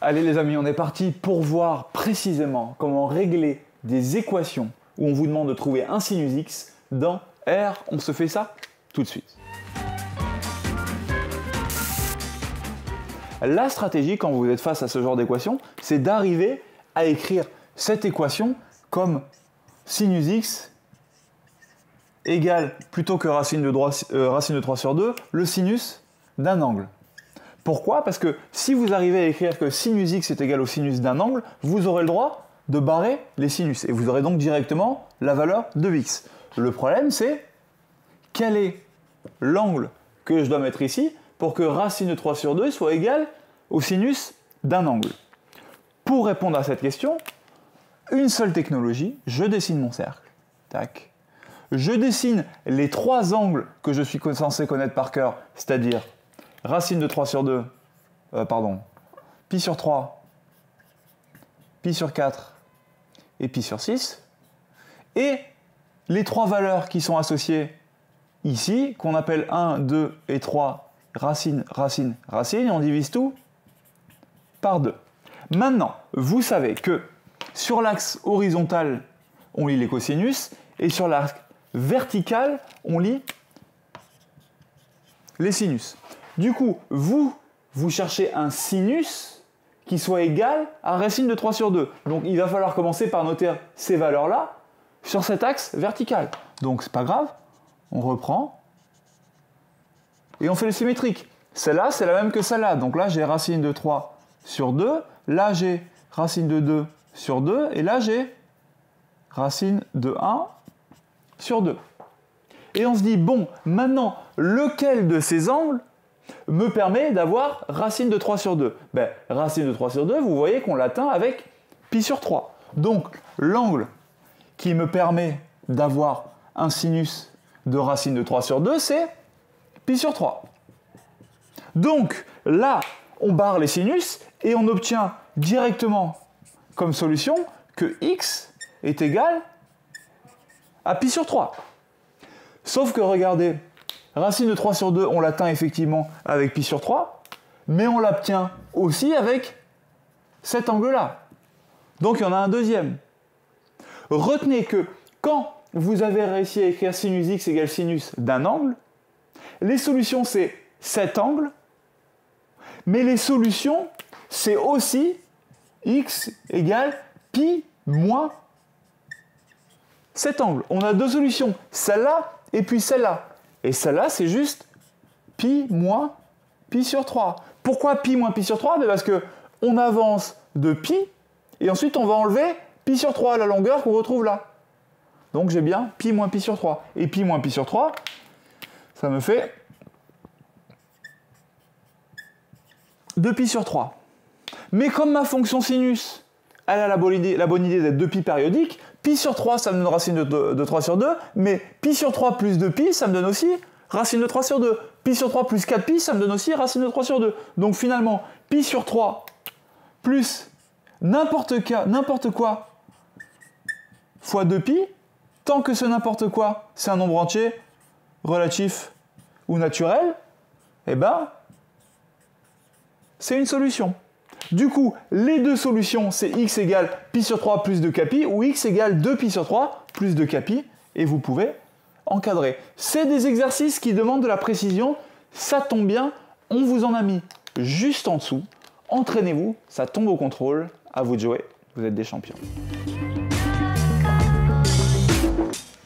Allez les amis, on est parti pour voir précisément comment régler des équations où on vous demande de trouver un sinus x dans R. On se fait ça tout de suite. La stratégie quand vous êtes face à ce genre d'équation, c'est d'arriver à écrire cette équation comme sinus x égale, plutôt que racine de 3 sur 2, le sinus d'un angle. Pourquoi? Parce que si vous arrivez à écrire que sinus x est égal au sinus d'un angle, vous aurez le droit de barrer les sinus. Et vous aurez donc directement la valeur de x. Le problème, c'est quel est l'angle que je dois mettre ici pour que racine de 3 sur 2 soit égal au sinus d'un angle. Pour répondre à cette question, une seule technologie, je dessine mon cercle. Tac. Je dessine les trois angles que je suis censé connaître par cœur, c'est-à-dire racine de 3 sur 2, pi sur 3, pi sur 4 et pi sur 6. Et les trois valeurs qui sont associées ici, qu'on appelle 1, 2 et 3, racine, racine, racine, et on divise tout par 2. Maintenant, vous savez que sur l'axe horizontal, on lit les cosinus, et sur l'axe vertical, on lit les sinus. Du coup, vous cherchez un sinus qui soit égal à racine de 3 sur 2. Donc, il va falloir commencer par noter ces valeurs-là sur cet axe vertical. Donc, c'est pas grave, on reprend et on fait le symétrique. Celle-là, c'est la même que celle-là. Donc là, j'ai racine de 3 sur 2. Là, j'ai racine de 2 sur 2. Et là, j'ai racine de 1 sur 2. Et on se dit, bon, maintenant, lequel de ces angles me permet d'avoir racine de 3 sur 2? Ben, racine de 3 sur 2, vous voyez qu'on l'atteint avec pi sur 3. Donc, l'angle qui me permet d'avoir un sinus de racine de 3 sur 2, c'est pi sur 3. Donc, là, on barre les sinus et on obtient directement comme solution que x est égal à pi sur 3. Sauf que, regardez, racine de 3 sur 2, on l'atteint effectivement avec pi sur 3, mais on l'obtient aussi avec cet angle-là. Donc, il y en a un deuxième. Retenez que quand vous avez réussi à écrire sinus x égale sinus d'un angle, les solutions, c'est cet angle, mais les solutions, c'est aussi x égale pi moins cet angle. On a deux solutions, celle-là et puis celle-là. Et celle-là, c'est juste pi moins pi sur 3. Pourquoi pi moins pi sur 3? Parce qu'on avance de pi, et ensuite on va enlever pi sur 3, la longueur qu'on retrouve là. Donc j'ai bien pi moins pi sur 3. Et pi moins pi sur 3, ça me fait 2 pi sur 3. Mais comme ma fonction sinus, elle a la bonne idée d'être 2 pi périodique, pi sur 3, ça me donne racine de 3 sur 2, mais pi sur 3 plus 2 pi, ça me donne aussi racine de 3 sur 2. Pi sur 3 plus 4 pi, ça me donne aussi racine de 3 sur 2. Donc finalement, pi sur 3 plus n'importe quoi fois 2 pi, tant que ce n'importe quoi, c'est un nombre entier, relatif ou naturel, eh ben, c'est une solution. Du coup, les deux solutions, c'est x égale pi sur 3 plus 2 pi, ou x égale 2 pi sur 3 plus 2 pi, et vous pouvez encadrer. C'est des exercices qui demandent de la précision, ça tombe bien, on vous en a mis juste en dessous. Entraînez-vous, ça tombe au contrôle, à vous de jouer, vous êtes des champions.